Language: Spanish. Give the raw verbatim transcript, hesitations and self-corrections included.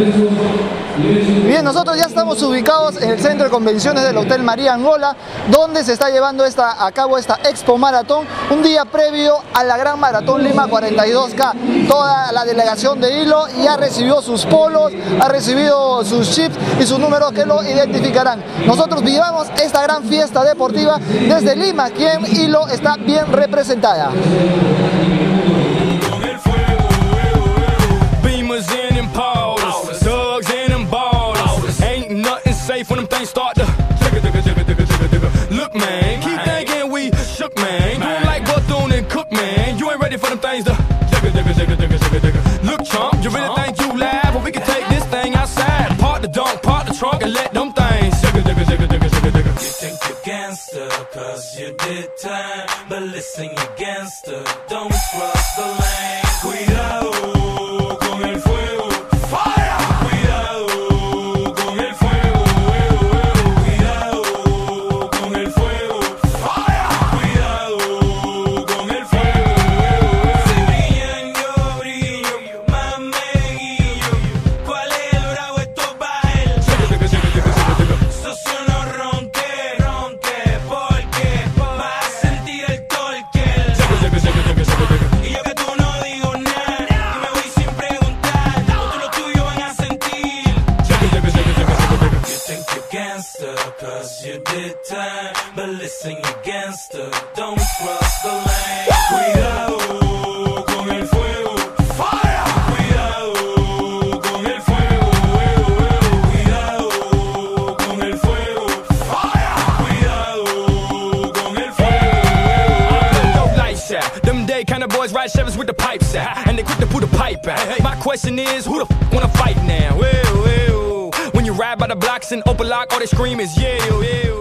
Bien, nosotros ya estamos ubicados en el centro de convenciones del Hotel María Angola, donde se está llevando esta, a cabo esta Expo Maratón, un día previo a la Gran Maratón Lima cuarenta y dos K. Toda la delegación de Hilo ya recibió sus polos, ha recibido sus chips y sus números que lo identificarán. Nosotros vivamos esta gran fiesta deportiva desde Lima, quien Hilo está bien representada. When them things start to look, man, keep thinking we shook, man. You ain't like Bethune and Cook, man. You ain't ready for them things to look, chump. You really think you laugh? Well, we can take this thing outside, park the dunk, park the trunk, and let them things. You think you're gangster, cause you did time, but listen, you gangster, don't cross the lane. Cuidado. Cause you did time, but listen, you gangster, don't cross the lane. Cuidado con el fuego, fire. Cuidado con el fuego, cuidado con el fuego, fire. Cuidado con el fuego. No lights out, them day kind of boys ride Chevys with the pipes out, and they quick to put a pipe out. My question is, who the f wanna fight now? Well, well. When you ride by the blocks and open lock, all they scream is yeah, yeah.